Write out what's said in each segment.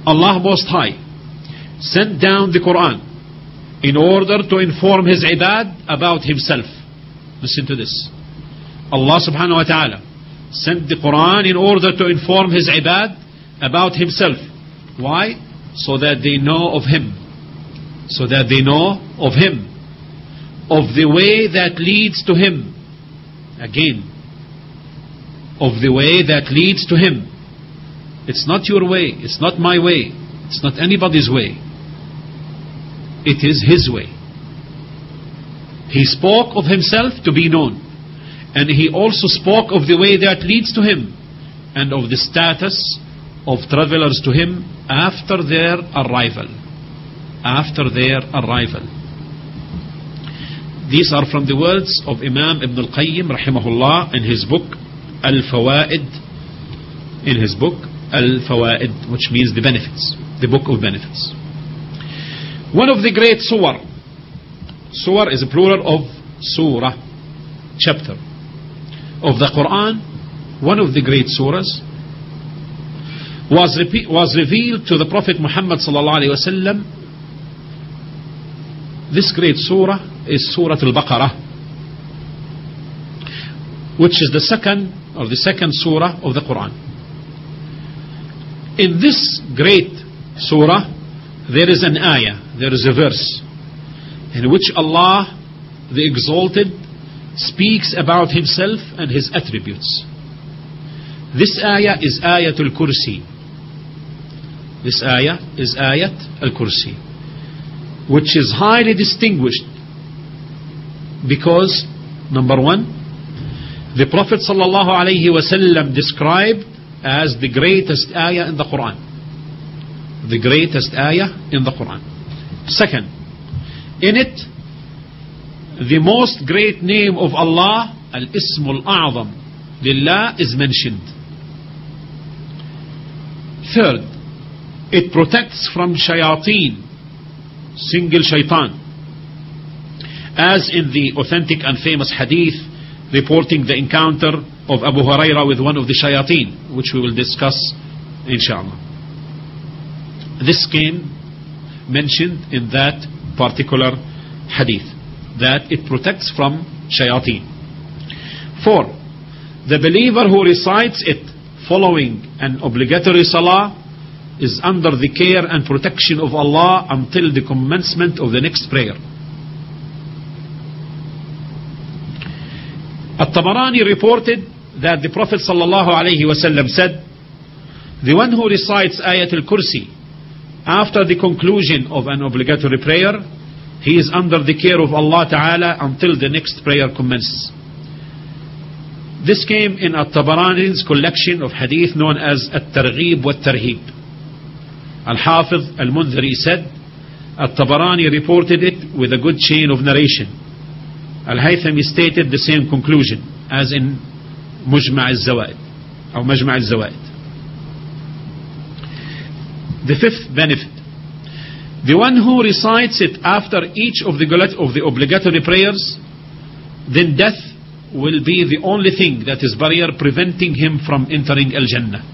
Allah Most High sent down the Quran in order to inform His ibad about Himself. Listen to this. Allah subhanahu wa ta'ala sent the Quran in order to inform His ibad about Himself. Why? So that they know of Him. So that they know of Him. Of the way that leads to Him. Again. Of the way that leads to Him. It's not your way. It's not my way. It's not anybody's way. It is His way. He spoke of Himself to be known. And He also spoke of the way that leads to Him. And of the status of travelers to Him after their arrival. After their arrival. These are from the words of Imam Ibn al-Qayyim rahimahullah in his book Al-Fawaid. In his book Al-Fawaid, which means the benefits. The book of benefits. One of the great surah. Surah is a plural of surah, chapter. Of the Quran, one of the great surahs was revealed to the Prophet Muhammad sallallahu alaihi wasallam. This great surah is Surah Al-Baqarah, which is the second surah of the Quran. In this great surah, there is an ayah, there is a verse, in which Allah, the Exalted, speaks about Himself and His attributes. This ayah is Ayatul Kursi. This ayah is Ayat Al-Kursi, which is highly distinguished because, number one, the Prophet sallallahu alaihi wasallam described as the greatest ayah in the Quran. The greatest ayah in the Quran. Second, in it, the most great name of Allah, Al-Ismul A'zam, Lillah, is mentioned. Third, it protects from shayateen, single shaitan, as in the authentic and famous hadith reporting the encounter of Abu Hurairah with one of the shayateen, which we will discuss inshallah. This came mentioned in that particular hadith, that it protects from shayateen. 4. The believer who recites it following an obligatory salah is under the care and protection of Allah until the commencement of the next prayer. At-Tabarani reported that the Prophet sallallahu alaihi wasallam said, the one who recites Ayatul Kursi after the conclusion of an obligatory prayer, he is under the care of Allah Ta'ala until the next prayer commences. This came in At-Tabarani's collection of hadith known as At-Targhib wa Tarhib. Al-Hafiz Al-Mundhari said, At-Tabarani reported it with a good chain of narration. Al-Haythami stated the same conclusion as in Mujma' al-Zawaid or Majma' al-Zawaid. The fifth benefit, the one who recites it after each of the obligatory prayers, then death will be the only thing that is barrier preventing him from entering Al-Jannah.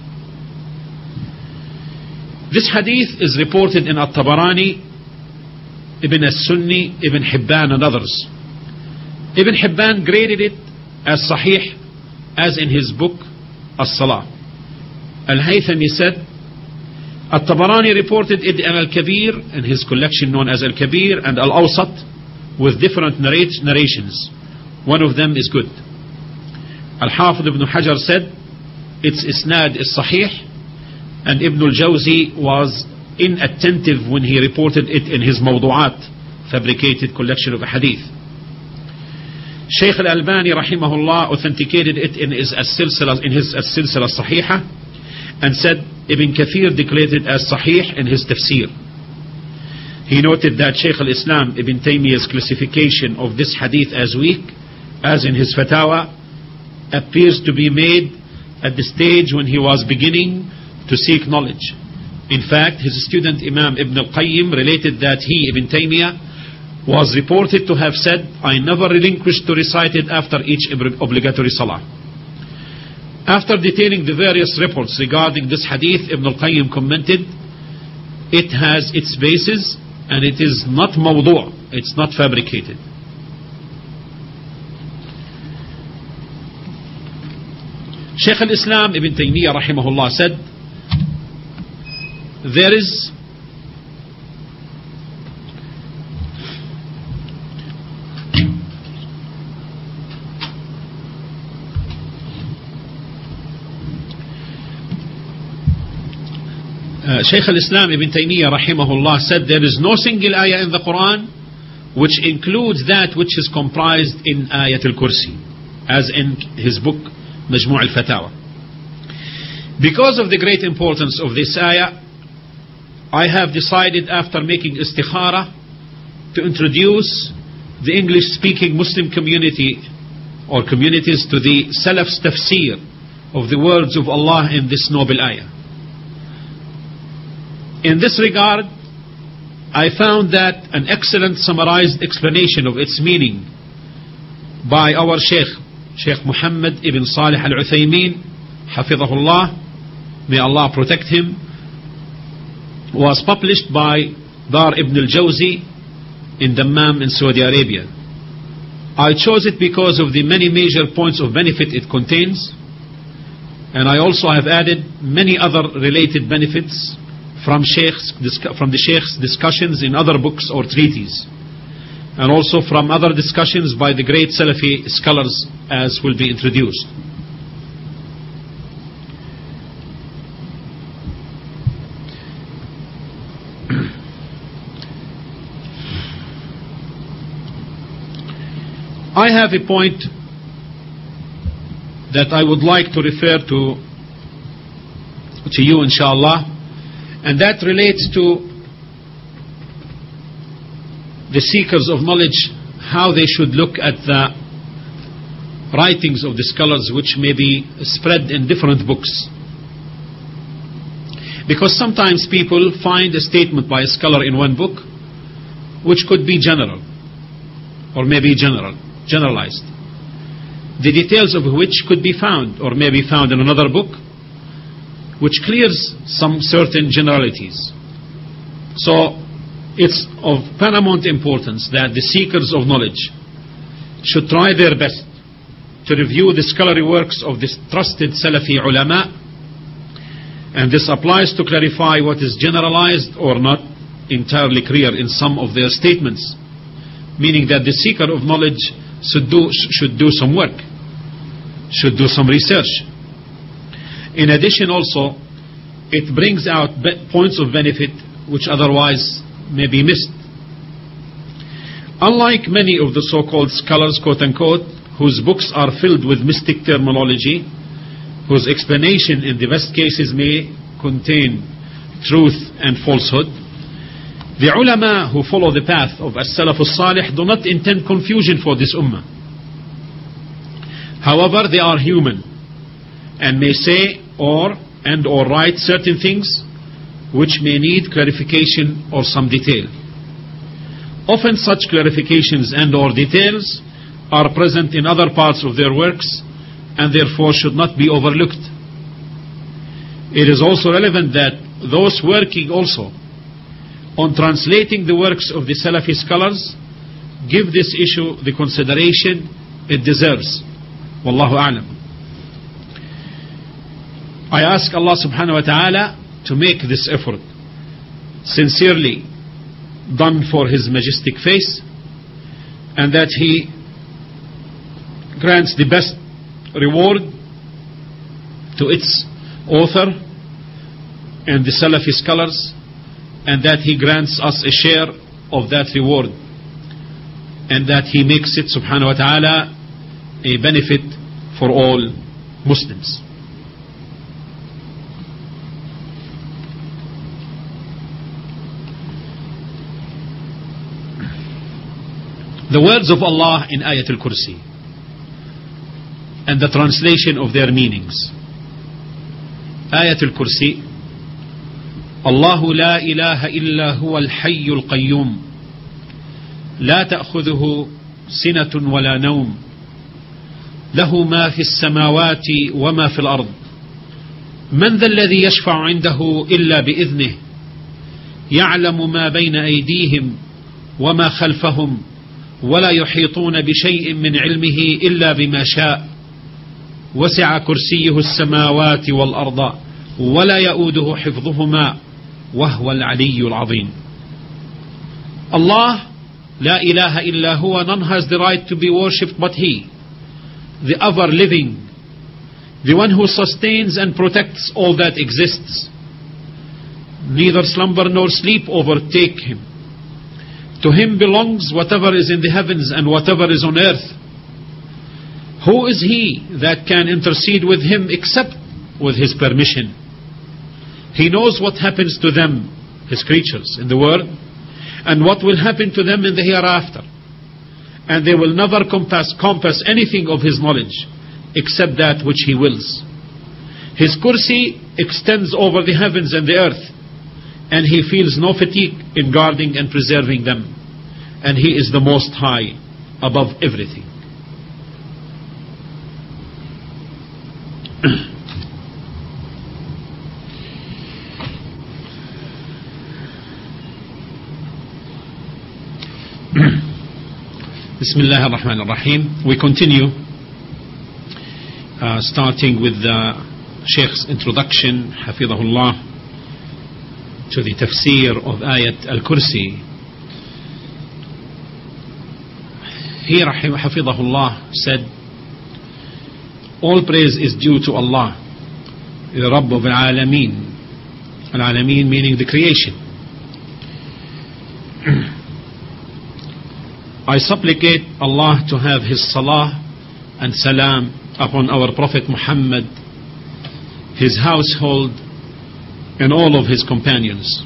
This hadith is reported in At-Tabarani, Ibn As-Sunni, Ibn Hibban and others. Ibn Hibban graded it as Sahih as in his book As-Salah. Al-Haythami said, At-Tabarani reported it in Al-Kabir in his collection known as Al-Kabir and Al-Awsat with different narrations. One of them is good. Al-Hafidh Ibn Hajar said its isnad is Sahih, and Ibn al-Jawzi was inattentive when he reported it in his Mawdu'at, fabricated collection of hadith. Shaykh al-Albani rahimahullah authenticated it in his As-Silsila Sahiha and said Ibn Kathir declared it as Sahih in his Tafsir. He noted that Shaykh al-Islam Ibn Taymiyyah's classification of this hadith as weak, as in his Fatawa, appears to be made at the stage when he was beginning to seek knowledge. In fact, his student Imam Ibn al-Qayyim related that he, Ibn Taymiyyah, was reported to have said, I never relinquished to recite it after each obligatory salah. After detailing the various reports regarding this hadith, Ibn al-Qayyim commented it has its basis and it is not mawdu', it's not fabricated. Shaykh al-Islam Ibn Taymiyyah rahimahullah said, there is Shaykh al-Islam Ibn Taymiyyah rahimahullah said, there is no single ayah in the Quran which includes that which is comprised in Ayat al-Kursi, as in his book Majmu' al-Fatawa. Because of the great importance of this ayah, I have decided, after making istikhara, to introduce the English-speaking Muslim community or communities to the Salaf's tafsir of the words of Allah in this noble ayah. In this regard, I found that an excellent summarized explanation of its meaning by our Sheikh Muhammad ibn Salih al-Uthaymeen, Hafidhahullah, may Allah protect him, was published by Dar ibn al-Jawzi in Dammam in Saudi Arabia. I chose it because of the many major points of benefit it contains, and I also have added many other related benefits from the Sheikh's discussions in other books or treaties, and also from other discussions by the great Salafi scholars, as will be introduced. I have a point that I would like to refer to you, inshallah, and that relates to the seekers of knowledge, how they should look at the writings of the scholars which may be spread in different books. Because sometimes people find a statement by a scholar in one book which could be general, or maybe generalized, the details of which could be found or may be found in another book, which clears some certain generalities. So it's of paramount importance that the seekers of knowledge should try their best to review the scholarly works of the trusted Salafi ulama, and this applies to clarify what is generalized or not entirely clear in some of their statements, meaning that the seeker of knowledge should do some work, should do some research. In addition, also, it brings out points of benefit which otherwise may be missed. Unlike many of the so-called scholars, quote-unquote, whose books are filled with mystic terminology, whose explanation in the best cases may contain truth and falsehood, the ulama who follow the path of as-Salaf as-Salih do not intend confusion for this ummah. However, they are human and may say or write certain things which may need clarification or some detail. Often such clarifications and or details are present in other parts of their works and therefore should not be overlooked. It is also relevant that those working also on translating the works of the Salafi scholars give this issue the consideration it deserves. Wallahu a'lam. I ask Allah subhanahu wa ta'ala to make this effort sincerely done for His majestic face, and that He grants the best reward to its author and the Salafi scholars, and that He grants us a share of that reward, and that He makes it subhanahu wa ta'ala a benefit for all Muslims. The words of Allah in Ayat al-Kursi and the translation of their meanings. Ayat al-Kursi, Allahu la ilaha illa huwa al-hayyu al-qayyum la ta'khudhuhu sinatun wa la nawm lahu ma fi as-samawati wa ma fi al-ard man dha alladhi yashfa'u 'indahu illa bi'idhnihi يعلم ما بين أيديهم وما خلفهم ولا يحيطون بشيء من علمه إلا بما شاء وسع كرسيه السماوات والأرض ولا يؤوده حفظهما وهو العلي العظيم. Allah, لا إله إلا هو, none has the right to be worshipped but He, the ever living, the one who sustains and protects all that exists. Neither slumber nor sleep overtake Him. To Him belongs whatever is in the heavens and whatever is on earth. Who is He that can intercede with Him except with His permission? He knows what happens to them, His creatures, in the world, and what will happen to them in the hereafter. And they will never compass anything of His knowledge except that which He wills. His kursi extends over the heavens and the earth, and He feels no fatigue in guarding and preserving them. And He is the Most High above everything. Bismillah ar-Rahman ar-Rahim. We continue, starting with the Sheikh's introduction, Hafidhahullah, to the tafsir of Ayat al-Kursi. Here, Hafidhahullah said, all praise is due to Allah, the Rabb of al-Alameen. Al-Alameen meaning the creation. I supplicate Allah to have His salah and salam upon our Prophet Muhammad, his household, and all of his companions.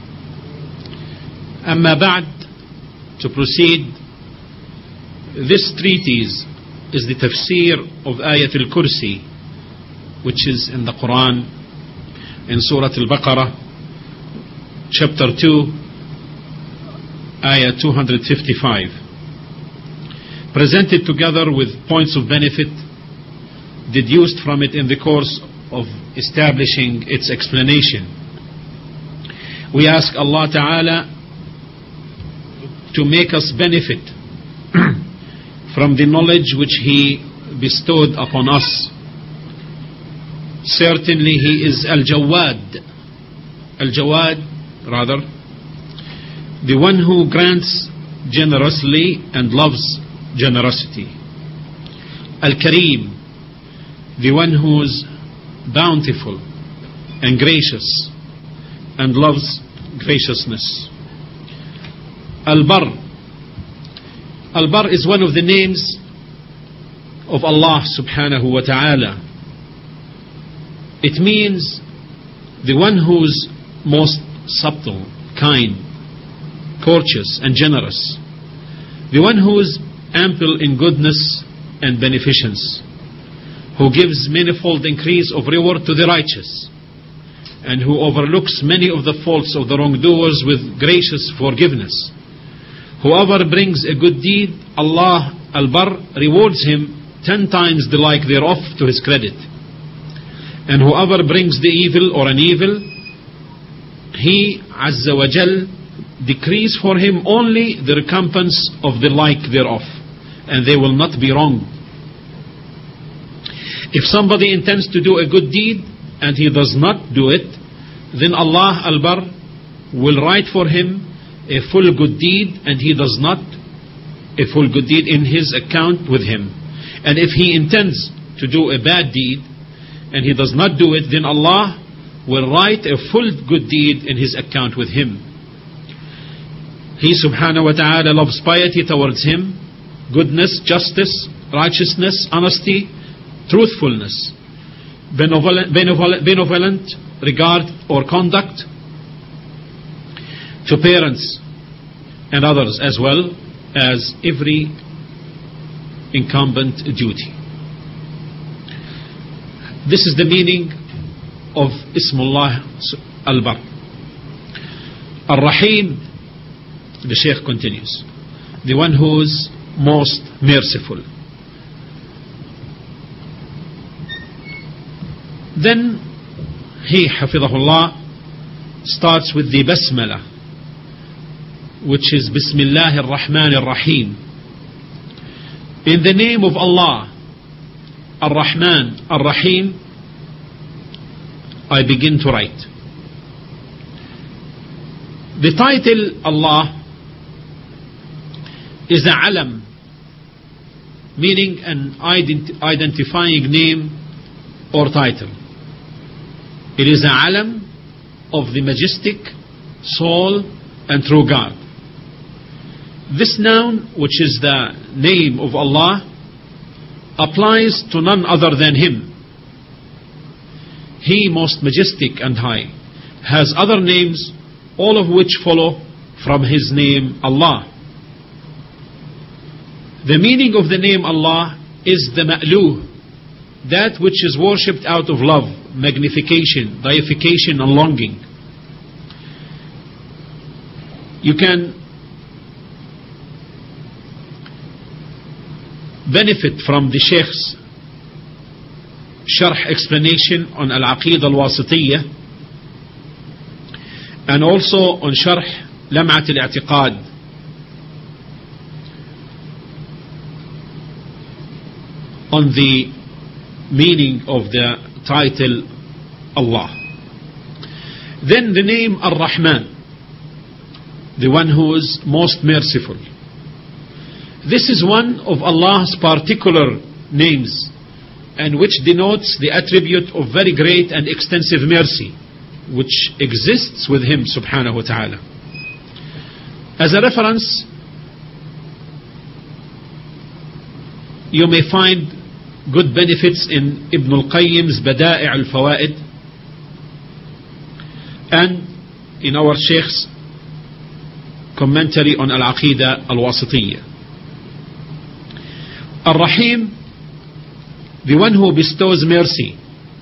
Amma ba'd, to proceed, this treatise is the tafsir of Ayat al-Kursi, which is in the Quran, in Surah Al-Baqarah, chapter 2, Ayah 255. Presented together with points of benefit deduced from it in the course of establishing its explanation. We ask Allah Ta'ala to make us benefit from the knowledge which He bestowed upon us. Certainly He is Al-Jawad, the one who grants generously and loves generosity. Al-Kareem, the one who is bountiful and gracious and loves graciousness. Al-Barr, Al-Barr is one of the names of Allah subhanahu wa ta'ala. It means the one who's most subtle, kind, courteous and generous, the one who is ample in goodness and beneficence, who gives manifold increase of reward to the righteous, and who overlooks many of the faults of the wrongdoers with gracious forgiveness. Whoever brings a good deed, Allah Al-Barr rewards him 10 times the like thereof to his credit. And whoever brings the evil or an evil, He Azza wa Jal decrees for him only the recompense of the like thereof, and they will not be wrong. If somebody intends to do a good deed and he does not do it, then Allah Al-Barr will write for him a full good deed, and he does not a full good deed in his account with him. And if he intends to do a bad deed and he does not do it, then Allah will write a full good deed in his account with him. He subhanahu wa ta'ala loves piety towards him, goodness, justice, righteousness, honesty, truthfulness, benevolent regard or conduct to parents and others, as well as every incumbent duty. This is the meaning of Ismullah Al-Barr. Ar-Rahim, the Shaykh continues, the one who is most merciful. Then he, Hafidhahullah, starts with the Basmalah, which is Bismillah ar-Rahman ar-Rahim. In the name of Allah, Ar-Rahman Ar-Rahim, I begin to write. The title Allah is a alam, meaning an identifying name or title. It is a alam of the majestic, sole and true God. This noun, which is the name of Allah, applies to none other than Him. He, most majestic and high, has other names, all of which follow from His name Allah. The meaning of the name Allah is the ma'luh, that which is worshipped out of love, magnification, deification and longing. You can benefit from the Sheikh's sharh explanation on Al-Aqidah Al-Wasitiyya and also on sharh Lam'at Al-I'tiqad. On the meaning of the title Allah. Then the name Ar-Rahman, the one who is most merciful. This is one of Allah's particular names, and which denotes the attribute of very great and extensive mercy, which exists with Him subhanahu wa ta'ala. As a reference, you may find good benefits in Ibn al-Qayyim's Bada'i' al-Fawaid and in our Sheikh's commentary on Al-Aqidah Al-Wasitiyya. Ar-Rahim, the one who bestows mercy.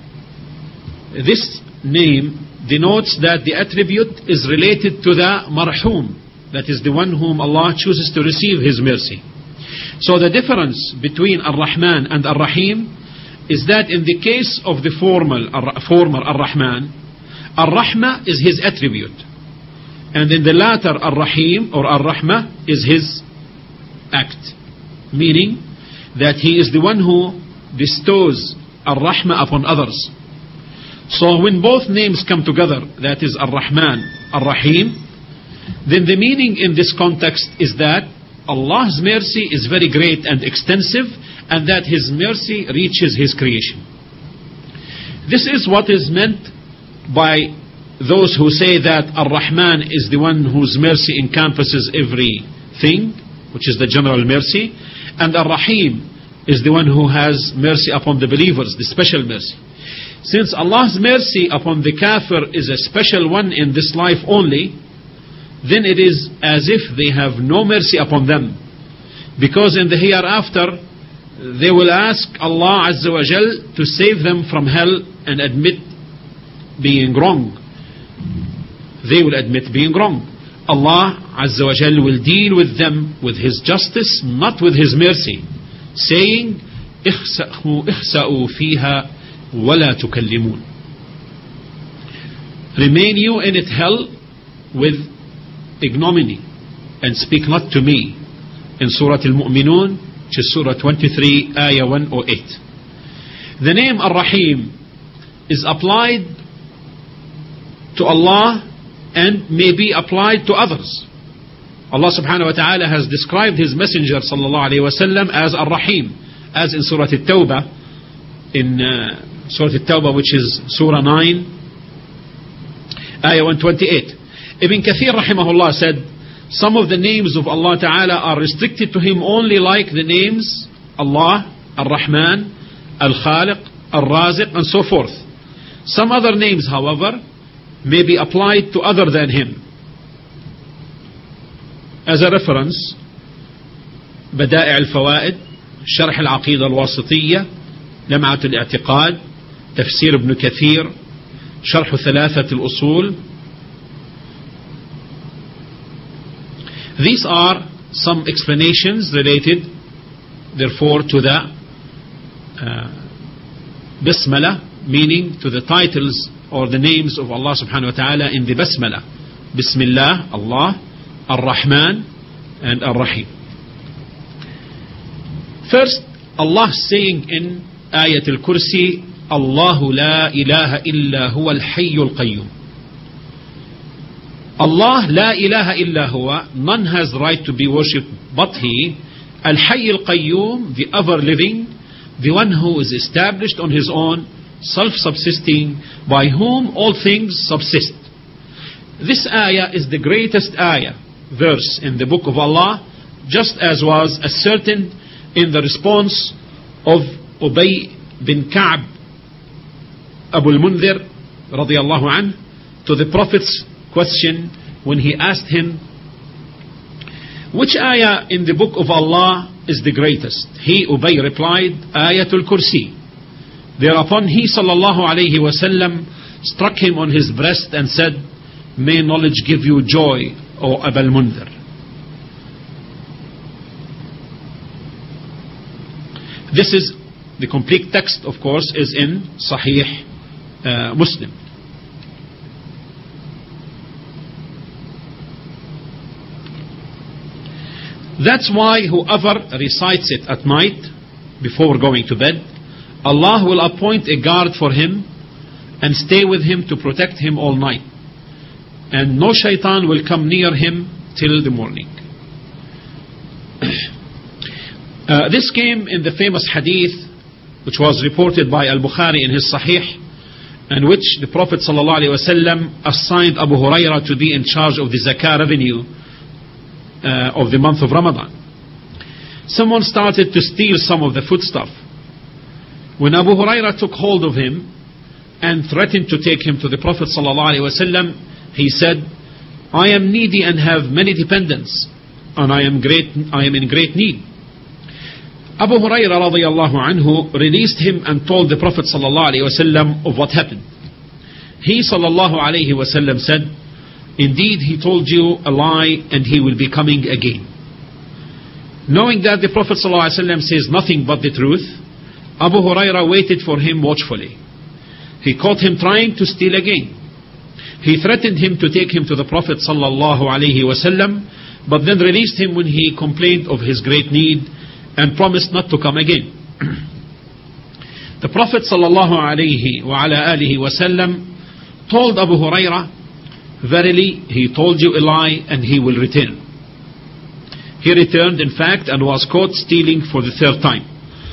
This name denotes that the attribute is related to the marhum, that is the one whom Allah chooses to receive His mercy. So the difference between Ar-Rahman and Ar-Rahim is that in the case of the former Ar-Rahman, Ar-Rahma is His attribute, and in the latter Ar-Rahim or Ar-Rahma is His act, meaning that He is the one who bestows Ar-Rahma upon others. So when both names come together, that is Ar-Rahman, Ar-Rahim, then the meaning in this context is that Allah's mercy is very great and extensive, and that His mercy reaches His creation. This is what is meant by those who say that Ar-Rahman is the one whose mercy encompasses everything, which is the general mercy, and Ar-Rahim is the one who has mercy upon the believers, the special mercy. Since Allah's mercy upon the kafir is a special one in this life only, then it is as if they have no mercy upon them, because in the hereafter they will ask Allah Azza wa Jal to save them from hell and admit being wrong. They will admit being wrong. Allah Azza wa Jal will deal with them with His justice, not with His mercy, saying اخسأوا فيها ولا تكلمون. Remain you in it hell with ignominy and speak not to me, in Surah Al-Mu'minun, which is Surah 23, Ayah 108. The name Ar-Rahim is applied to Allah and may be applied to others. Allah subhanahu wa ta'ala has described His Messenger sallallahu alayhi wa sallam as Ar-Rahim, as in Surah At-Tawbah, in Surah At-Tawbah, which is Surah 9, Ayah 128. Ibn Kathir rahimahullah said, some of the names of Allah Ta'ala are restricted to Him only, like the names Allah, Ar-Rahman, Al-Khaliq, Al-Raziq, and so forth. Some other names, however, may be applied to other than Him. As a reference, Bada'i' al-Fawaid, Sharh al-Aqidah al-Wasitiyya, Lam'at al-I'tiqad, Tafsir Ibn Kathir, Sharh Thalathat al-Usul. These are some explanations related, therefore, to the Bismillah, meaning to the titles or the names of Allah subhanahu wa ta'ala in the Basmala. Bismillah, Allah, Ar-Rahman and Ar-Rahim. First, Allah saying in Ayat al-Kursi, Allahu la ilaha illa huwa al-hayyul qayyum. Allah la ilaha illa huwa, none has right to be worshipped but He, al-hayy al-qayyum, the ever-living, the one who is established on His own, self-subsisting, by whom all things subsist. This ayah is the greatest ayah, verse in the book of Allah, just as was ascertained in the response of Ubay bin Ka'b Abu al-Mundhir radiyallahu anh to the Prophet's question when he asked him, which ayah in the book of Allah is the greatest? He, Ubay, replied, Ayatul Kursi. Thereupon he sallallahu alayhi wasallam struck him on his breast and said, may knowledge give you joy, O Abu al-Mundhir. This is the complete text, of course, is in Sahih Muslim. That's why whoever recites it at night before going to bed, Allah will appoint a guard for him and stay with him to protect him all night, and no shaitan will come near him till the morning. This came in the famous hadith which was reported by Al-Bukhari in his Sahih, in which the Prophet ﷺ assigned Abu Hurairah to be in charge of the zakah revenue of the month of Ramadan. Someone started to steal some of the foodstuff. When Abu Hurairah took hold of him and threatened to take him to the Prophet ﷺ, he said, I am needy and have many dependents, and I am in great need. Abu Hurairah radiyallahu anhu released him and told the Prophet ﷺ of what happened. He sallallahu alayhi wasallam said, indeed he told you a lie and he will be coming again. Knowing that the Prophet ﷺ says nothing but the truth, Abu Hurairah waited for him watchfully. He caught him trying to steal again. He threatened him to take him to the Prophet sallallahu alayhi wasallam, but then released him when he complained of his great need and promised not to come again. The Prophet sallallahu alayhi wa ala alihi wasallam told Abu Hurairah, verily he told you a lie and he will return. He returned in fact and was caught stealing for the third time.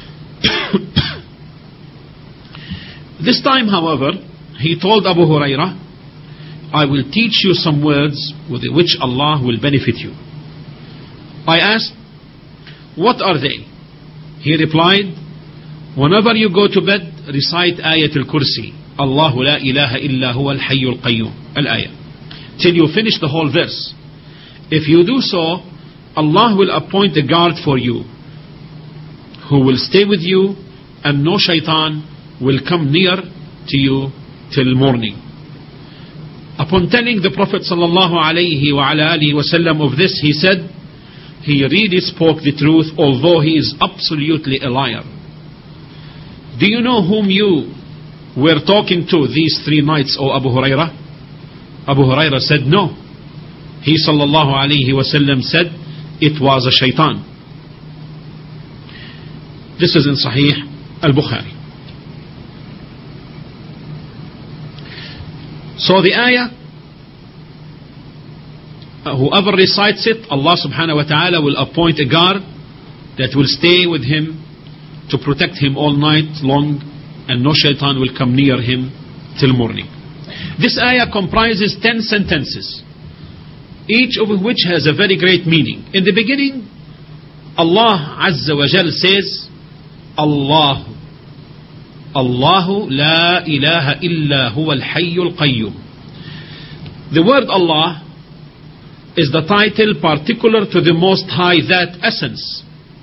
This time, however, he told Abu Hurairah, I will teach you some words with which Allah will benefit you. I asked, what are they? He replied, whenever you go to bed, recite Ayatul Kursi, Allahu la ilaha illa huwa al-hayyul qayyum, al-ayah, till you finish the whole verse. If you do so, Allah will appoint a guard for you, who will stay with you, and no shaitan will come near to you till morning. Upon telling the Prophet sallallahu alayhi wa ala alihi wasallam of this, he said, he really spoke the truth, although he is absolutely a liar. Do you know whom you were talking to these 3 nights, O Abu Hurairah? Abu Hurairah said, no. He sallallahu alayhi wasallam said, it was a shaitan. This is in Sahih Al-Bukhari. So the ayah, whoever recites it, Allah subhanahu wa ta'ala will appoint a guard that will stay with him to protect him all night long, and no shaitan will come near him till morning. This ayah comprises 10 sentences, each of which has a very great meaning. In the beginning, Allah Azza wa Jal says, Allahu la ilaha illa huwa al-hayyul qayyum. The word Allah is the title particular to the Most High, that essence.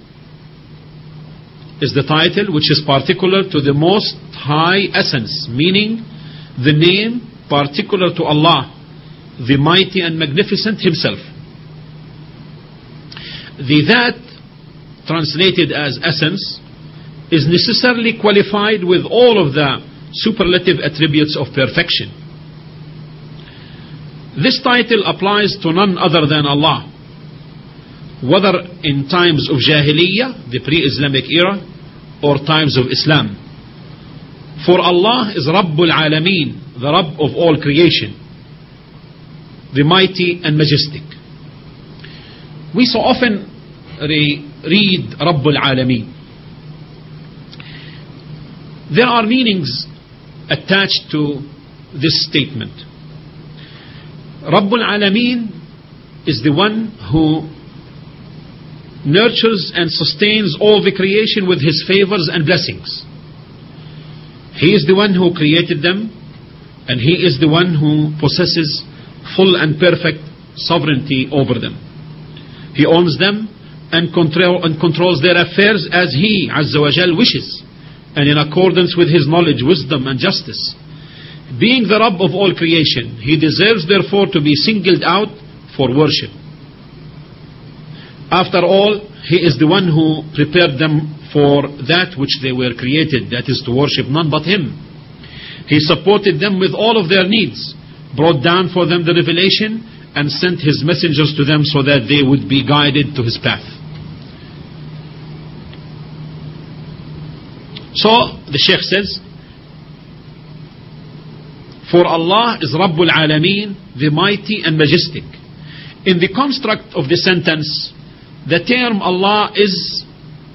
Is the title which is particular to the Most High essence, meaning the name particular to Allah, the Mighty and Magnificent Himself. The that, translated as essence, is necessarily qualified with all of the superlative attributes of perfection. This title applies to none other than Allah, whether in times of Jahiliyyah, the pre-Islamic era, or times of Islam. For Allah is Rabbul Alameen, the Rabb of all creation, the mighty and majestic. We so often read Rabbul Alameen. There are meanings attached to this statement. Rabbul Alameen is the one who nurtures and sustains all the creation with his favors and blessings. He is the one who created them, and he is the one who possesses full and perfect sovereignty over them. He owns them and controls their affairs as he, Azza wa Jal, wishes, and in accordance with his knowledge, wisdom and justice. Being the Rabb of all creation, he deserves therefore to be singled out for worship. After all, he is the one who prepared them for that which they were created, that is to worship none but him. He supported them with all of their needs, brought down for them the revelation, and sent his messengers to them so that they would be guided to his path. So the Shaykh says, for Allah is Rabbul Alameen, the mighty and majestic. In the construct of the sentence, the term Allah is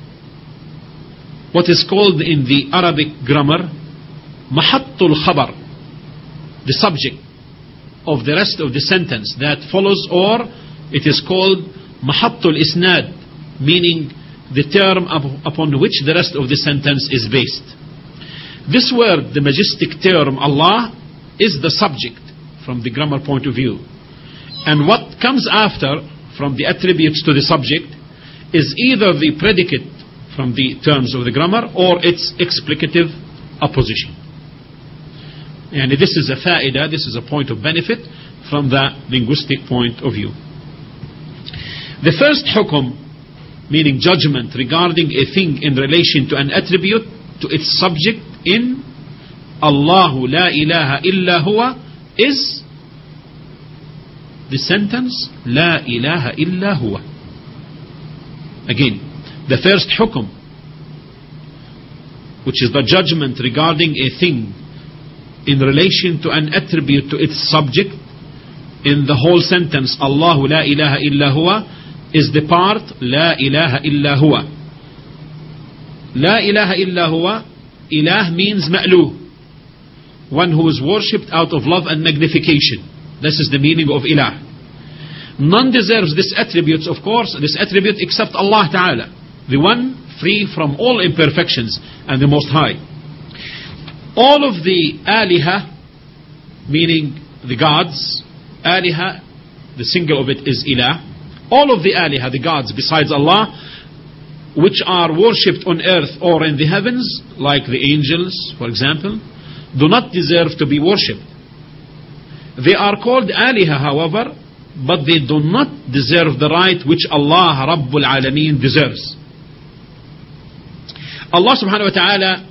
what is called in the Arabic grammar Mahattul Khabar, the subject of the rest of the sentence that follows, or it is called Mahattul Isnad, meaning the term upon which the rest of the sentence is based. This word, the majestic term Allah, is the subject from the grammar point of view, and what comes after from the attributes to the subject is either the predicate from the terms of the grammar or its explicative opposition. And this is a fa'idah, this is a point of benefit from the linguistic point of view. The first hukum, meaning judgment regarding a thing in relation to an attribute to its subject in Allahu la ilaha illa huwa, is the sentence La ilaha illa huwa. Again, the first hukum, which is the judgment regarding a thing in relation to an attribute to its subject in the whole sentence Allahu la ilaha illa huwa, is the part La ilaha illa huwa. La ilaha illa huwa, ilah means ma'luh, one who is worshipped out of love and magnification. This is the meaning of ilah. None deserves this attribute, of course, this attribute except Allah Ta'ala, the one free from all imperfections and the Most High. All of the aliha, meaning the gods, aliha, the single of it is ilah, all of the aliha, the gods besides Allah, which are worshipped on earth or in the heavens, like the angels, for example, do not deserve to be worshipped. They are called aliha, however, but they do not deserve the right which Allah Rabbul Alameen deserves. Allah subhanahu wa ta'ala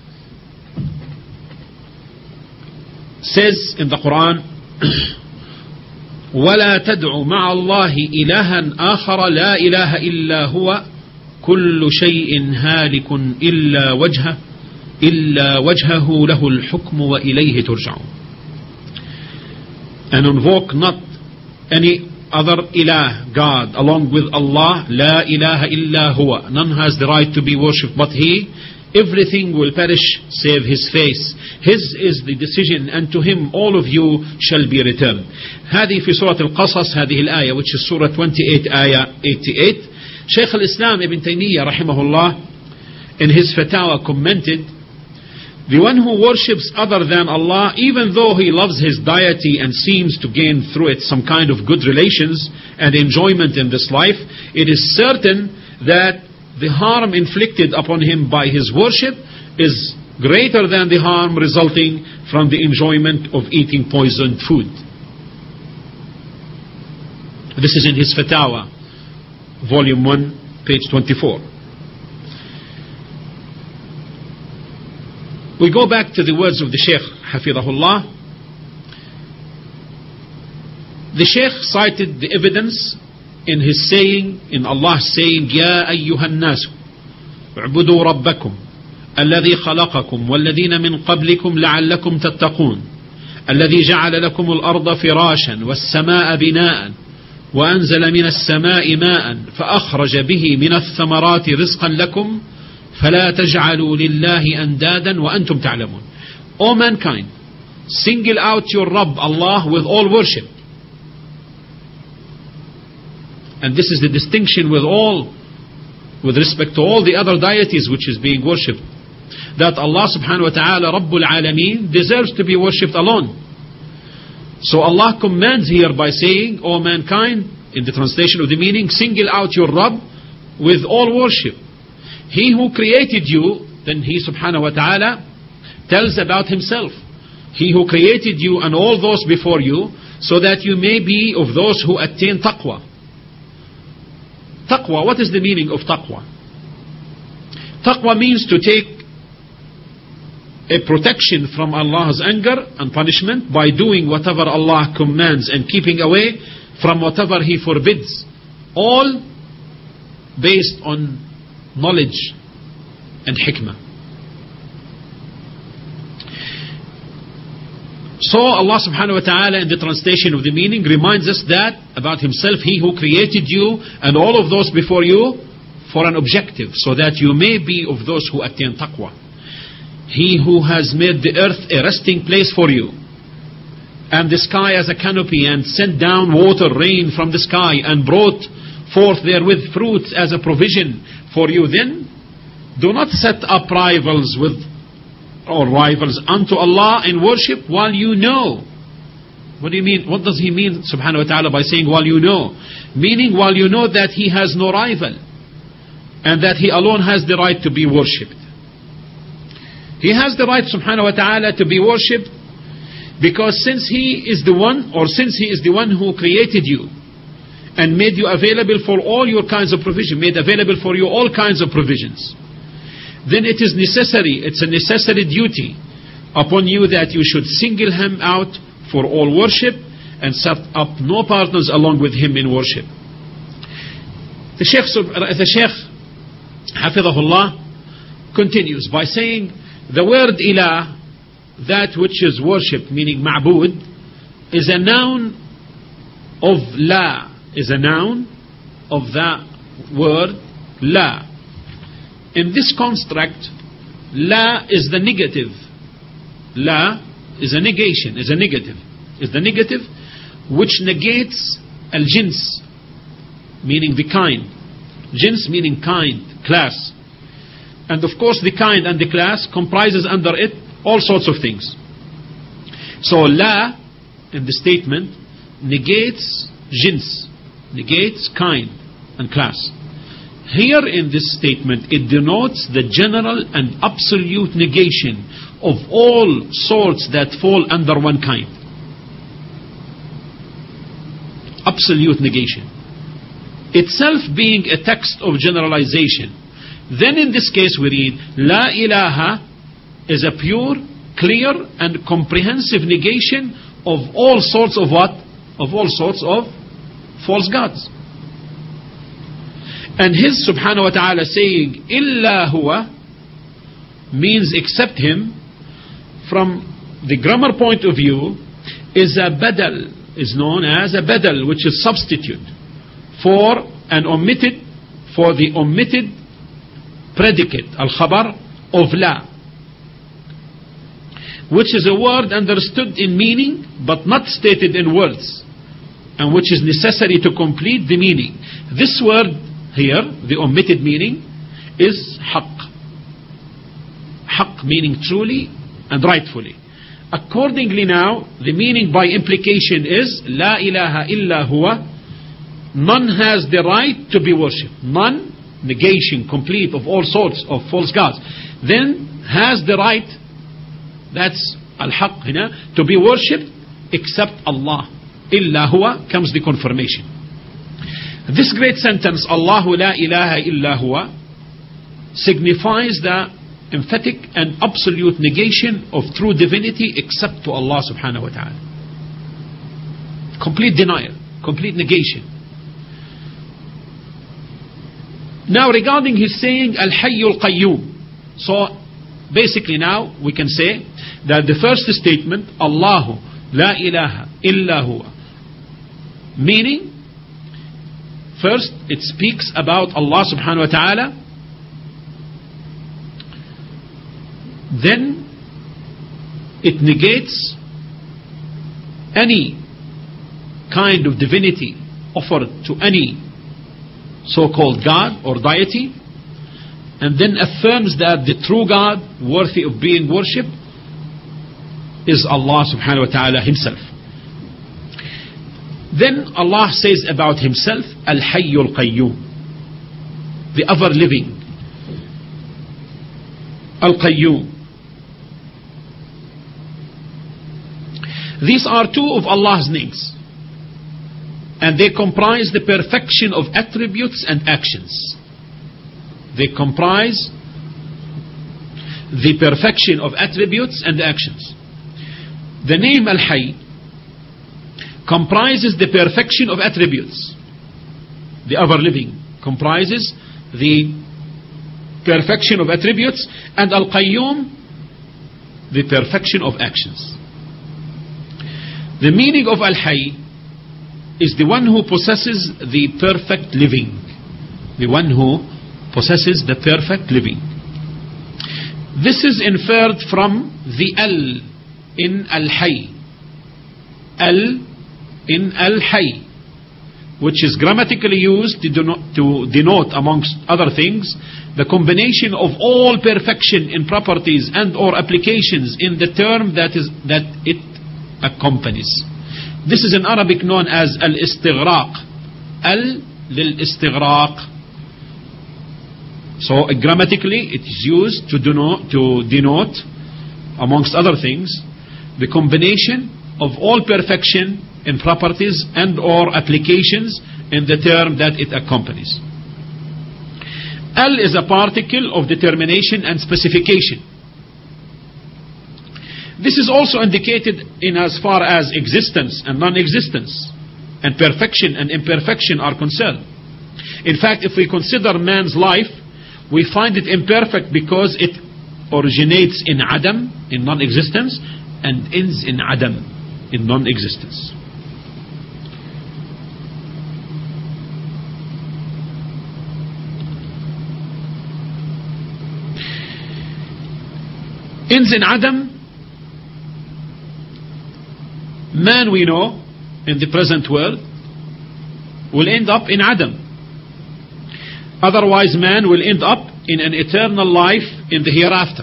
says in the Quran, وَلَا تَدْعُ مَعَ اللَّهِ إِلَهًا آخَرَ لَا إِلَهَ إِلَّا هُوَ كُلُّ شَيْءٍ هَالِكٌ إِلَّا وَجْهَهُ لَهُ الْحُكْمُ وَإِلَيْهِ تُرْجَعُونَ. And invoke not any other ilah, God, along with Allah. La ilaha illa huwa. None has the right to be worshipped but He. Everything will perish save His face. His is the decision, and to Him all of you shall be returned. هذه في سورة القصص, هذه الآية, which is Surah 28, Ayah 88. Shaykh al-Islam Ibn Taymiyyah rahimahullah in his Fatawa commented, the one who worships other than Allah, even though he loves his deity and seems to gain through it some kind of good relations and enjoyment in this life, it is certain that the harm inflicted upon him by his worship is greater than the harm resulting from the enjoyment of eating poisoned food. This is in his Fatawa, volume 1, page 24. We go back to the words of the Shaykh Hafidahullah. The Shaykh cited the evidence in his saying, in Allah saying, يا أيها الناس اعبدوا ربكم الذي خلقكم والذين من قبلكم لعلكم تتقون الذي جعل لكم الأرض فراشا والسماء بناء وأنزل من السماء ماء فأخرج به من الثمرات رزقا لكم فلا تجعلوا لله أندادا وأنتم تعلمون. O mankind, single out your Rabb Allah with all worship. And this is the distinction with respect to all the other deities which is being worshipped, that Allah subhanahu wa ta'ala Rabbul Alameen deserves to be worshipped alone. So Allah commands here by saying, O mankind, in the translation of the meaning, single out your Rabb with all worship. He who created you, then He subhanahu wa ta'ala tells about Himself. He who created you and all those before you, so that you may be of those who attain taqwa. Taqwa, what is the meaning of taqwa? Taqwa means to take a protection from Allah's anger and punishment by doing whatever Allah commands and keeping away from whatever He forbids, all based on knowledge and hikmah. So Allah subhanahu wa ta'ala in the translation of the meaning reminds us that about Himself, He who created you and all of those before you for an objective, so that you may be of those who attain taqwa. He who has made the earth a resting place for you, and the sky as a canopy, and sent down water, rain from the sky, and brought forth therewith fruits as a provision for you, then do not set up rivals unto Allah in worship while you know. What do you mean? What does He mean subhanahu wa ta'ala by saying while you know? Meaning while you know that He has no rival and that He alone has the right to be worshipped. He has the right subhanahu wa ta'ala to be worshipped because since He is the one who created you and made you available for all your kinds of provision, made available for you all kinds of provisions, then it is necessary, it's a necessary duty upon you that you should single Him out for all worship and set up no partners along with Him in worship. The Shaykh Hafidhahullah continues by saying the word ilah, that which is worshipped, meaning ma'bud, is a noun of la, is a noun of the word la. In this construct, la is the negative. La is a negation, is a negative. Is the negative which negates al-jins, meaning the kind. Jins meaning kind, class. And of course the kind and the class comprises under it all sorts of things. So la in the statement negates jins, negates kind and class. Here in this statement it denotes the general and absolute negation of all sorts that fall under one kind. Absolute negation. Itself being a text of generalization. Then in this case we read La ilaha is a pure, clear and comprehensive negation of all sorts of what? Of all sorts of false gods. And His subhanahu wa ta'ala saying illa huwa means except Him, from the grammar point of view, is a badal, is known as a badal, which is substitute for the omitted predicate, al-khabar of la, which is a word understood in meaning but not stated in words, and which is necessary to complete the meaning. This word here, the omitted meaning, is haqq. Haqq meaning truly and rightfully. Accordingly now, the meaning by implication is La ilaha illa huwa, none has the right to be worshipped. None, negation complete of all sorts of false gods, then has the right, that's al-haq hina, to be worshipped except Allah. Illa huwa comes the confirmation. This great sentence, Allahu la ilaha illa huwa, signifies the emphatic and absolute negation of true divinity except to Allah subhanahu wa ta'ala. Complete denial. complete negation. Now regarding his saying Al-Hayyul Qayyum, so basically now we can say that the first statement, Allahu La ilaha illa huwa, meaning first it speaks about Allah subhanahu wa ta'ala, then it negates any kind of divinity offered to any so-called God or deity, and then affirms that the true God worthy of being worshipped is Allah subhanahu wa ta'ala himself. Then Allah says about himself Al-Hayyul Qayyum, the ever living, Al-Qayyum. These are two of Allah's names, and they comprise the perfection of attributes and actions. They comprise the perfection of attributes and actions. The name Al-Hayy comprises the perfection of attributes. The ever living comprises the perfection of attributes, and Al-Qayyum the perfection of actions. The meaning of Al-Hayy is the one who possesses the perfect living. The one who possesses the perfect living. This is inferred from the Al in Al-Hayy. Al in Al-Hayy, which is grammatically used to denote, amongst other things, the combination of all perfection in properties and or applications in the term that it accompanies. This is in Arabic known as Al-Istighraq. Al-Lil-Istighraq. So grammatically it is used to denote, amongst other things, the combination of all perfection in properties and or applications in the term that it accompanies. Al is a particle of determination and specification. This is also indicated in as far as existence and non-existence and perfection and imperfection are concerned. In fact, if we consider man's life, we find it imperfect because it originates in Adam, in non-existence, and ends in Adam, in non-existence. Ends in Adam. Man, we know, in the present world, will end up in Adam. Otherwise, man will end up in an eternal life in the hereafter.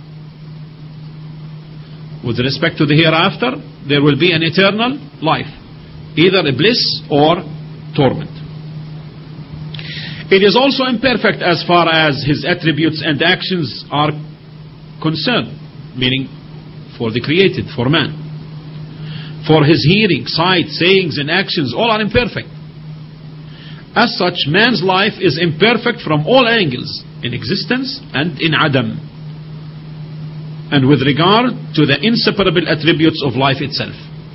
With respect to the hereafter, there will be an eternal life, either a bliss or torment. It is also imperfect as far as his attributes and actions are concerned, meaning for the created, for man. For his hearing, sight, sayings and actions, all are imperfect. As such, man's life is imperfect from all angles, in existence and in Adam, and with regard to the inseparable attributes of life itself.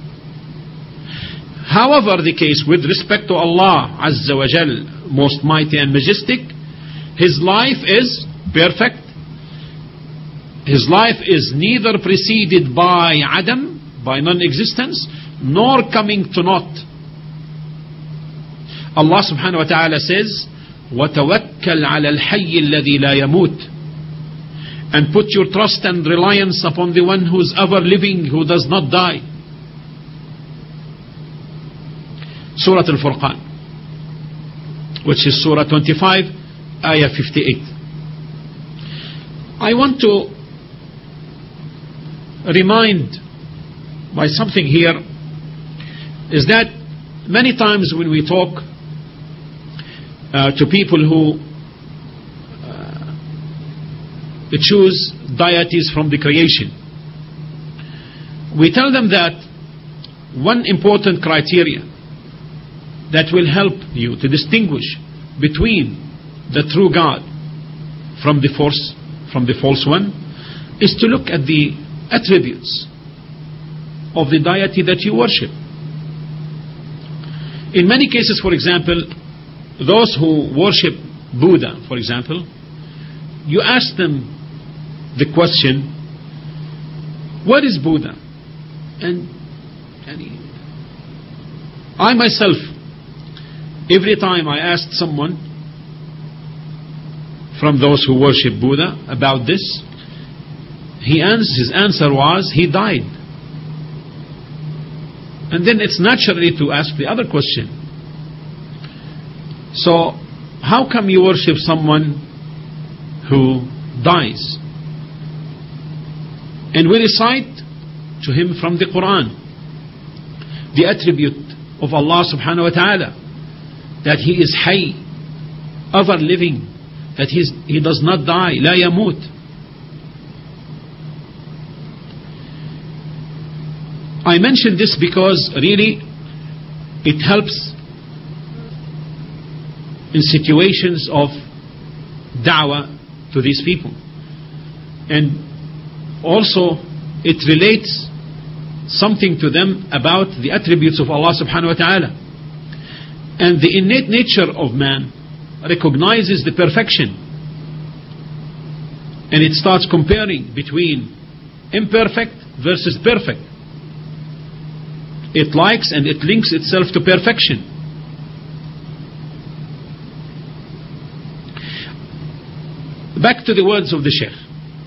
However, the case with respect to Allah Azza wa Jal, most mighty and majestic, his life is perfect. His life is neither preceded by Adam, by non-existence, nor coming to naught. Allah subhanahu wa ta'ala says, وَتَوَكَّلْ عَلَى الْحَيِّ الَّذِي لَا يَمُوتُ, and put your trust and reliance upon the one who is ever living, who does not die. Surah Al-Furqan, which is Surah 25, Ayah 58. I want to remind by something here, is that many times when we talk to people who choose deities from the creation, we tell them that one important criteria that will help you to distinguish between the true God from the false one is to look at the attributes of the deity that you worship. In many cases, for example, those who worship Buddha, for example, you ask them the question, what is Buddha? And I myself, every time I asked someone from those who worship Buddha about this, his answer was, he died. And then it's naturally to ask the other question. So, how come you worship someone who dies? And we recite to him from the Quran the attribute of Allah subhanahu wa ta'ala, that he is hayy, ever living, that he does not die, la yamut. I mention this because really it helps in situations of da'wah to these people. And also it relates something to them about the attributes of Allah subhanahu wa ta'ala. And the innate nature of man recognizes the perfection, and it starts comparing between imperfect versus perfect. It likes and it links itself to perfection. Back to the words of the Shaykh.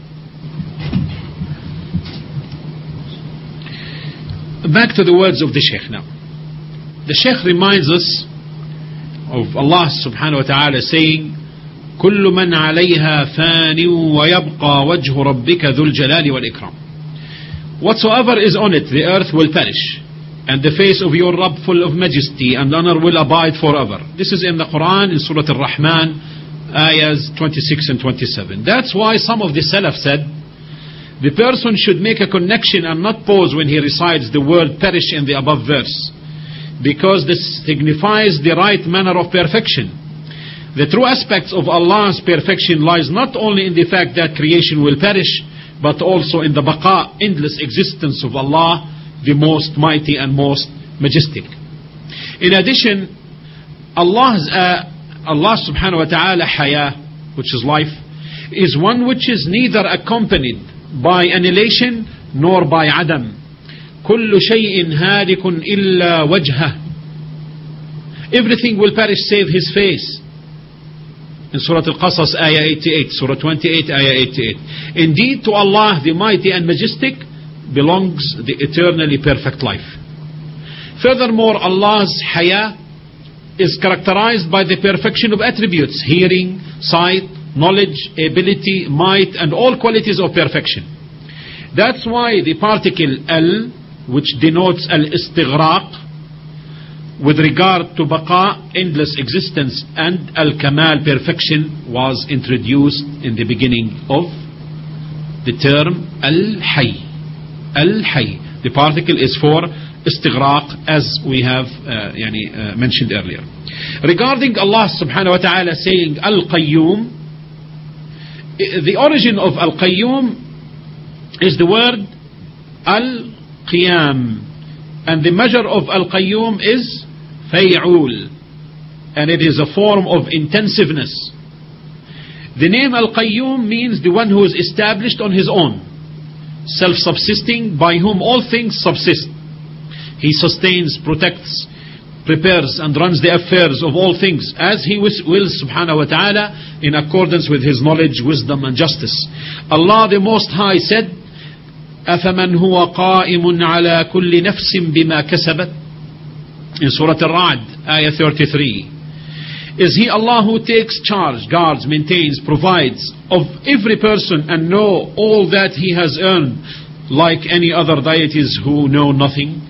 Back to the words of the Shaykh now. The Shaykh reminds us of Allah subhanahu wa ta'ala saying, كل من عليها فان ويبقى وجه ربك ذو الجلال والإكرام. Whatsoever is on it, the earth will perish, and the face of your Rabb full of majesty and honor will abide forever. This is in the Quran, in Surah Al-Rahman, ayahs 26 and 27. That's why some of the Salaf said, the person should make a connection and not pause when he recites the word perish in the above verse, because this signifies the right manner of perfection. The true aspects of Allah's perfection lies not only in the fact that creation will perish, but also in the baqa, endless existence of Allah, the most mighty and most majestic. In addition, Allah subhanahu wa ta'ala haya, which is life, is one which is neither accompanied by annihilation nor by adam. كل شيء هالك إلا وجهه. Everything will perish save his face. In Surah Al-Qasas, ayah 88, Surah 28, ayah 88. Indeed, to Allah, the mighty and majestic, belongs the eternally perfect life. Furthermore, Allah's haya is characterized by the perfection of attributes: hearing, sight, knowledge, ability, might, and all qualities of perfection. That's why the particle al, which denotes al-istighraq, with regard to baqa, endless existence, and al-kamal, perfection, was introduced in the beginning of the term al-hayy. Al-hayy. The particle is for istighraq, as we have mentioned earlier. Regarding Allah subhanahu wa ta'ala saying al-qayyum, the origin of al-qayyum is the word al-qiyam, and the measure of al-qayyum is fay'ul, and it is a form of intensiveness. The name al-qayyum means the one who is established on his own, self-subsisting, by whom all things subsist. He sustains, protects, prepares and runs the affairs of all things as He wills subhanahu wa ta'ala, in accordance with His knowledge, wisdom and justice. Allah the Most High said, أَفَمَنْ هُوَ قَائِمٌ عَلَى كُلِّ نَفْسٍ بِمَا كَسَبَتْ, in Surah Al-Ra'd, ayah 33. Is He Allah who takes charge, guards, maintains, provides of every person and know all that he has earned, like any other deities who know nothing?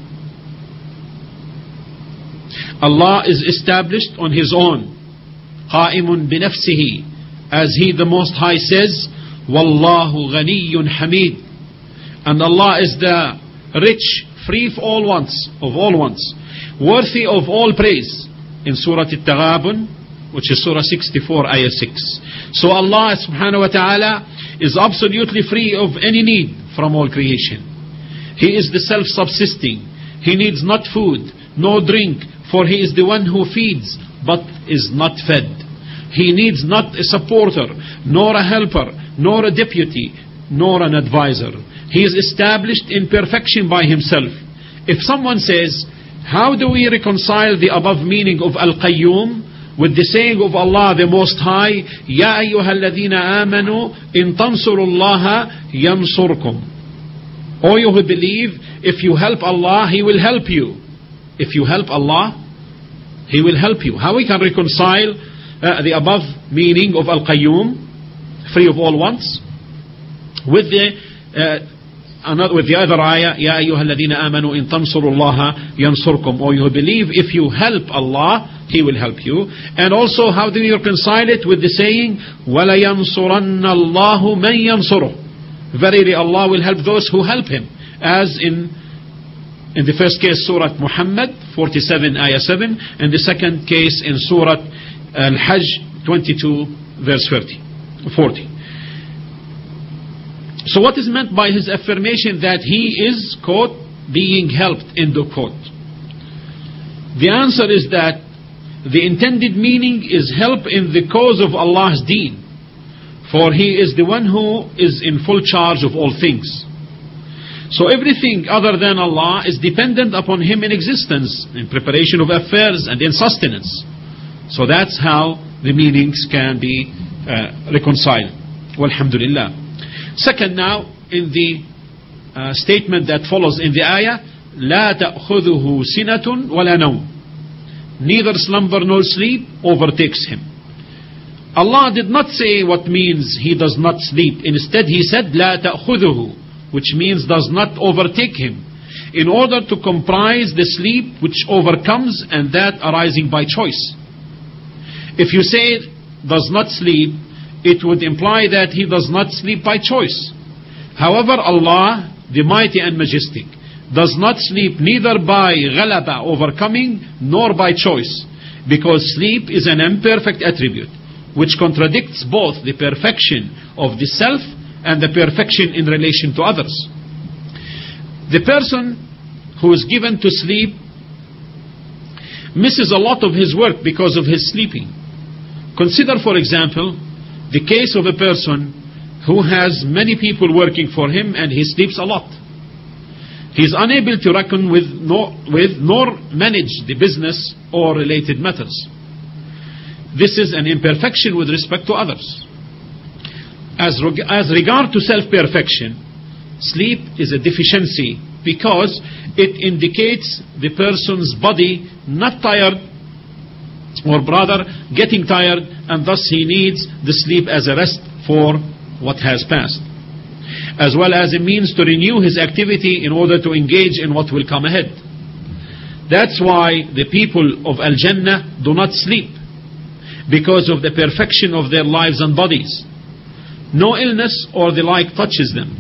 Allah is established on His own, قائم بنفسه, as He the Most High says, وَاللَّهُ غَنِيٌّ حَمِيدٌ, and Allah is the rich, free of all wants, worthy of all praise, in Surah Al-Taghabun, which is Surah 64, ayah 6. So Allah subhanahu wa ta'ala is absolutely free of any need from all creation. He is the self-subsisting. He needs not food, no drink, for he is the one who feeds but is not fed. He needs not a supporter, nor a helper, nor a deputy, nor an advisor. He is established in perfection by himself. If someone says, how do we reconcile the above meaning of Al-Qayyum with the saying of Allah the Most High, Ya ayyuhalladhina amanu in tansurullaha yansurkum. O you who believe, if you help Allah, He will help you. If you help Allah, He will help you. How we can reconcile the above meaning of Al-Qayyum, free of all wants, with the other ayah, Ya ayyuhalladhina amanu in tansurullaha yansurkum. Or you believe, if you help Allah, He will help you. And also, how do you reconcile it with the saying, وَلَا يَنْصُرَنَّ اللَّهُ مَنْ يَنْصُرُهُ. Verily Allah will help those who help Him. As in the first case, Surah Muhammad 47 ayah 7, and the second case in Surah Al-Hajj 22 verse 40. So what is meant by his affirmation that he is, quote, being helped, end of quote? The answer is that the intended meaning is help in the cause of Allah's deen, for He is the one who is in full charge of all things. So everything other than Allah is dependent upon Him in existence, in preparation of affairs and in sustenance. So that's how the meanings can be reconciled. Walhamdulillah. Second now, in the statement that follows in the ayah, لا تأخذه سنة ولا نوم. Neither slumber nor sleep overtakes him. Allah did not say what means He does not sleep. Instead He said لا تأخذه, which means does not overtake him, in order to comprise the sleep which overcomes and that arising by choice. If you say does not sleep, it would imply that He does not sleep by choice. However, Allah, the mighty and majestic, does not sleep neither by ghalaba, overcoming, nor by choice, because sleep is an imperfect attribute, which contradicts both the perfection of the self and the perfection in relation to others. The person who is given to sleep misses a lot of his work because of his sleeping. Consider, for example, the case of a person who has many people working for him and he sleeps a lot. He is unable to reckon with nor manage the business or related matters. This is an imperfection with respect to others. As regard to self-perfection, sleep is a deficiency because it indicates the person's body not tired, or rather getting tired, and thus he needs the sleep as a rest for what has passed, as well as a means to renew his activity in order to engage in what will come ahead. That's why the people of Al-Jannah do not sleep, because of the perfection of their lives and bodies. No illness or the like touches them.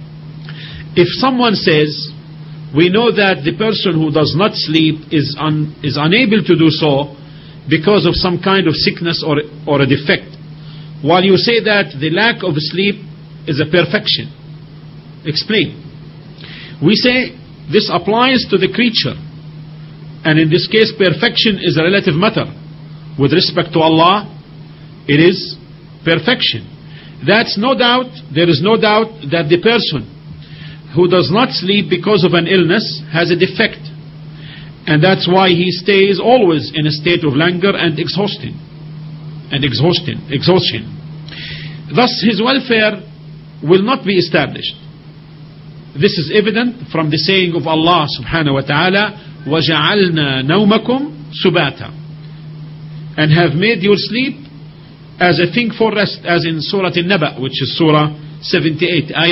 If someone says, we know that the person who does not sleep is unable to do so because of some kind of sickness or a defect, while you say that the lack of sleep is a perfection. Explain. We say this applies to the creature, and in this case perfection is a relative matter. With respect to Allah, it is perfection. There is no doubt that the person who does not sleep because of an illness has a defect, and that's why he stays always in a state of languor and exhaustion. Thus his welfare will not be established. This is evident from the saying of Allah subhanahu wa ta'ala, وَجَعَلْنَا نَوْمَكُمْ سُبَاتًا, and have made your sleep as a thing for rest, as in Surah An-Naba, which is Surah 78, Ayah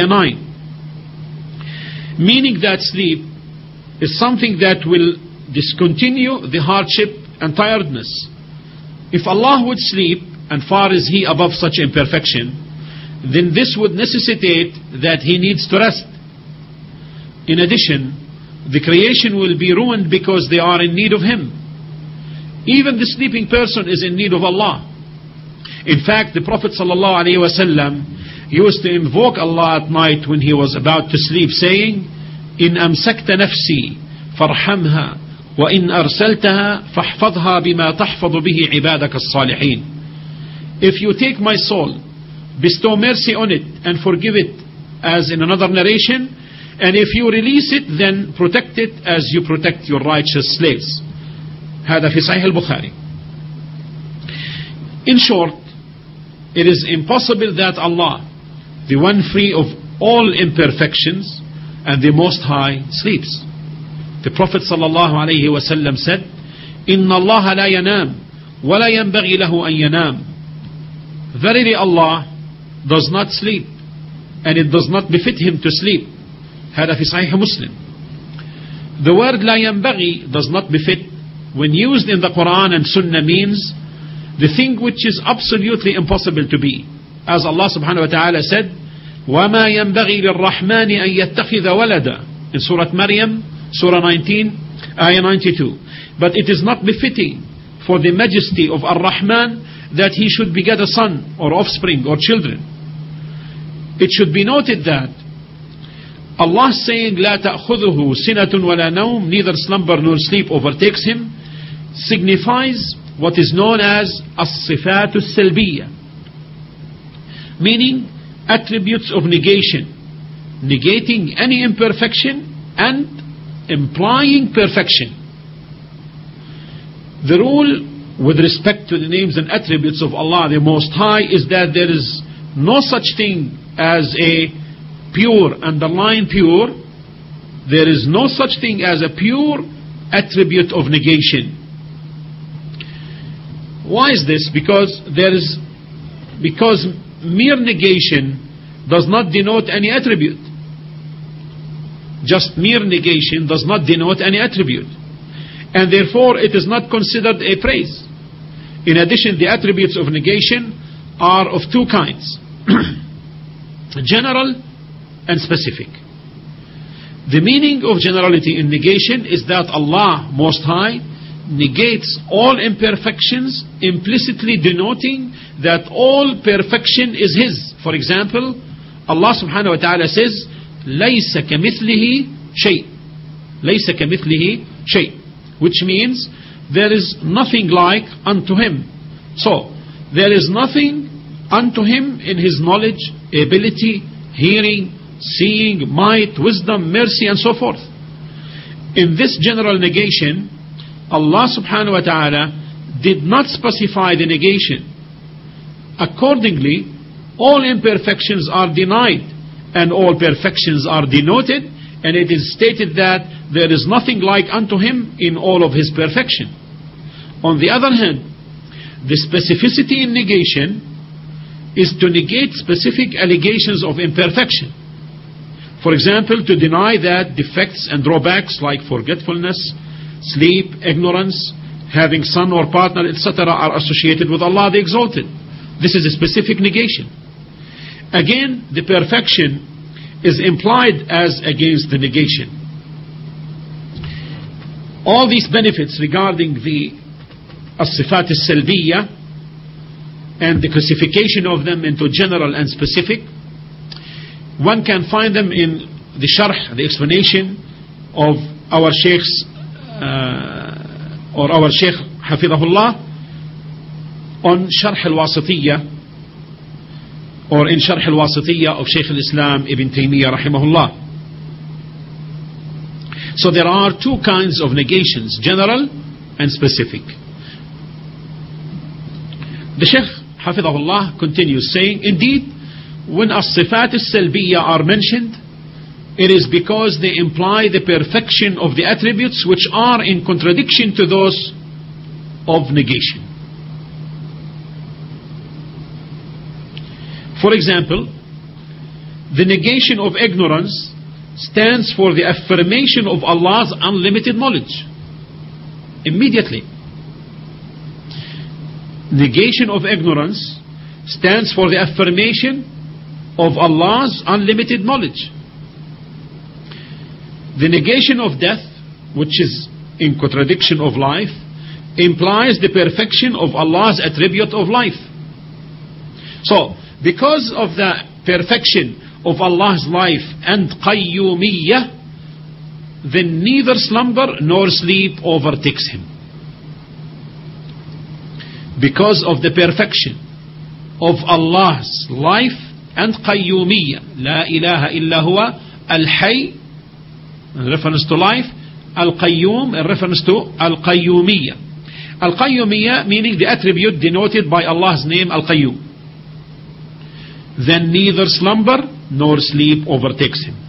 9. Meaning that sleep is something that will discontinue the hardship and tiredness. If Allah would sleep, and far is He above such imperfection, then this would necessitate that He needs to rest. In addition, the creation will be ruined because they are in need of Him. Even the sleeping person is in need of Allah. In fact, the Prophet ﷺ used to invoke Allah at night when he was about to sleep, saying, إِنْ أَمْسَكْتَ نَفْسِي فَارْحَمْهَا وإن أرسلتها فاحفظها بما تحفظ به عبادك الصالحين. If you take my soul, bestow mercy on it and forgive it, as in another narration, and if you release it, then protect it as you protect your righteous slaves. هذا في صحيح البخاري. In short, it is impossible that Allah, the one free of all imperfections and the Most High, sleeps. The Prophet ﷺ said, إِنَّ اللَّهَ لَا يَنَامُ وَلَا يَنبَغِي لَهُ أَن يَنَامُ. Verily Allah does not sleep, and it does not befit him to sleep. هذا في صحيح مسلم. The word لا ينبغي, does not befit, when used in the Quran and Sunnah, means the thing which is absolutely impossible to be. As Allah subhanahu wa ta'ala said, وَمَا يَنبَغِي لِلرَّحْمَنِ أَن يَتَّخِذَ وَلَدًا, in Surah Maryam, Surah 19, Ayah 92. But it is not befitting for the majesty of Ar-Rahman that he should beget a son or offspring or children. It should be noted that Allah saying لا تأخذه سنة ولا نوم, neither slumber nor sleep overtakes him, signifies what is known as الصفات السلبية, meaning attributes of negation, negating any imperfection and implying perfection. The rule with respect to the names and attributes of Allah the Most High is that there is no such thing as a pure, underline pure, there is no such thing as a pure attribute of negation. Why is this? Because mere negation does not denote any attribute. Just mere negation does not denote any attribute, and therefore it is not considered a praise. In addition, the attributes of negation are of two kinds, general and specific. The meaning of generality in negation is that Allah Most High negates all imperfections, implicitly denoting that all perfection is His. For example, Allah subhanahu wa ta'ala says, لَيْسَ كَمِثْلِهِ شَيْءٍ, لَيْسَ كَمِثْلِهِ شَيْءٍ, which means there is nothing like unto Him. So, there is nothing unto Him in His knowledge, ability, hearing, seeing, might, wisdom, mercy, and so forth. In this general negation, Allah subhanahu wa ta'ala did not specify the negation. Accordingly, all imperfections are denied and all perfections are denoted, and it is stated that there is nothing like unto Him in all of His perfection. On the other hand, the specificity in negation is to negate specific allegations of imperfection. For example, to deny that defects and drawbacks like forgetfulness, sleep, ignorance, having son or partner, etc. are associated with Allah the Exalted. This is a specific negation. Again, the perfection is implied as against the negation. All these benefits regarding the as-sifat as-salbiyya and the classification of them into general and specific, one can find them in the sharh, the explanation of our sheikhs or our sheikh Hafidahullah on Sharh al-Wasitiyya, or in Sharh al-Wasitiyya of Shaykh al-Islam Ibn Taymiyyah rahimahullah. So there are two kinds of negations, general and specific. The Shaykh Hafidahullah continues saying, indeed, when as-sifat as-salbiyya are mentioned, it is because they imply the perfection of the attributes which are in contradiction to those of negation. For example, the negation of ignorance stands for the affirmation of Allah's unlimited knowledge. Immediately. Negation of ignorance stands for the affirmation of Allah's unlimited knowledge. The negation of death, which is in contradiction of life, implies the perfection of Allah's attribute of life. So, because of the perfection of Allah's life and qayyumiyyah, then neither slumber nor sleep overtakes him. Because of the perfection of Allah's life and qayyumiyya. La ilaha illa huwa al-hayy, in reference to life, al-qayyum, in reference to al-qayyumiyya. Al-qayyumiyya meaning the attribute denoted by Allah's name al-qayyum. Then neither slumber nor sleep overtakes him.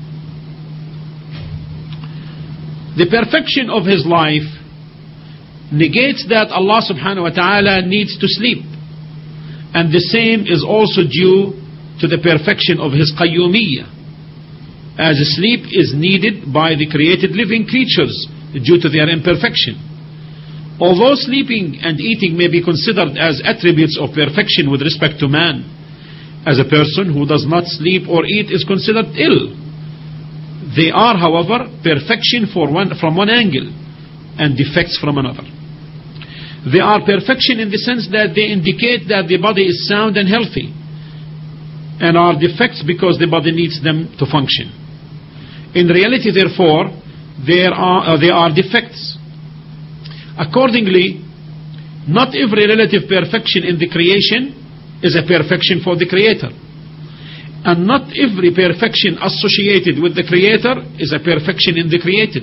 The perfection of his life negates that Allah subhanahu wa ta'ala needs to sleep, and the same is also due to the perfection of his qayyumiyyah, as sleep is needed by the created living creatures due to their imperfection. Although sleeping and eating may be considered as attributes of perfection with respect to man, as a person who does not sleep or eat is considered ill. They are, however, perfection from one angle and defects from another. They are perfection in the sense that they indicate that the body is sound and healthy, and are defects because the body needs them to function. In reality, therefore, they are defects. Accordingly, not every relative perfection in the creation is a perfection for the Creator, and not every perfection associated with the Creator is a perfection in the created.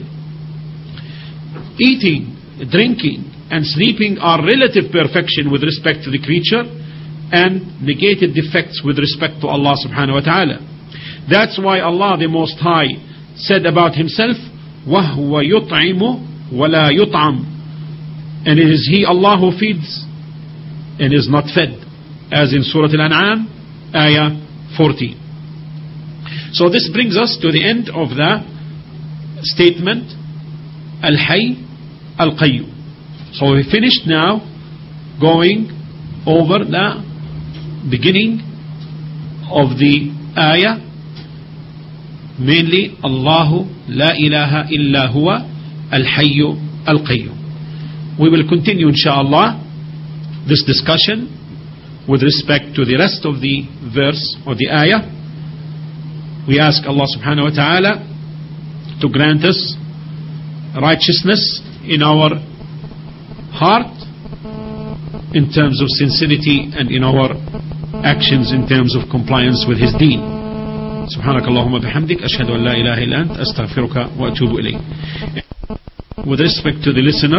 Eating, drinking, and sleeping are relative perfection with respect to the creature, and negated defects with respect to Allah subhanahu wa ta'ala. That's why Allah the Most High said about Himself, وَهُوَ يُطْعِمُ وَلَا يُطْعَمُ, and it is He, Allah, who feeds and is not fed, as in Surah Al-An'am, Ayah 40. So this brings us to the end of the statement Al-Hayy Al-Qayyum. So we finished now going over the beginning of the ayah, mainly Allahu la ilaha illa huwa al-hayyu al-qayyum. We will continue inshallah this discussion with respect to the rest of the verse or the ayah. We ask Allah subhanahu wa ta'ala to grant us righteousness in our heart in terms of sincerity, and in our actions in terms of compliance with His deen. سبحانك اللهم بحمدك أشهد أن لا إله إلا أنت أستغفرك وأتوب إليك. With respect to the listener,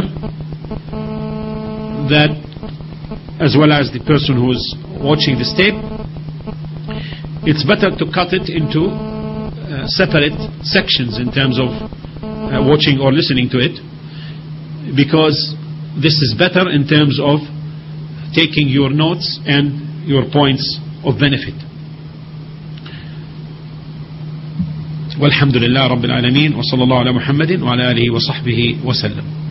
that as well as the person who is watching this tape, it's better to cut it into separate sections in terms of watching or listening to it, because this is better in terms of taking your notes and your points of benefit. والحمد لله رب العالمين وصلى الله على محمد وعلى آله وصحبه وسلم.